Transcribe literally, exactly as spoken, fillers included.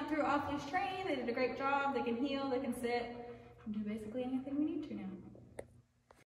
went through off-leash training. They did a great job. They can heel, they can sit, and do basically anything we need to now.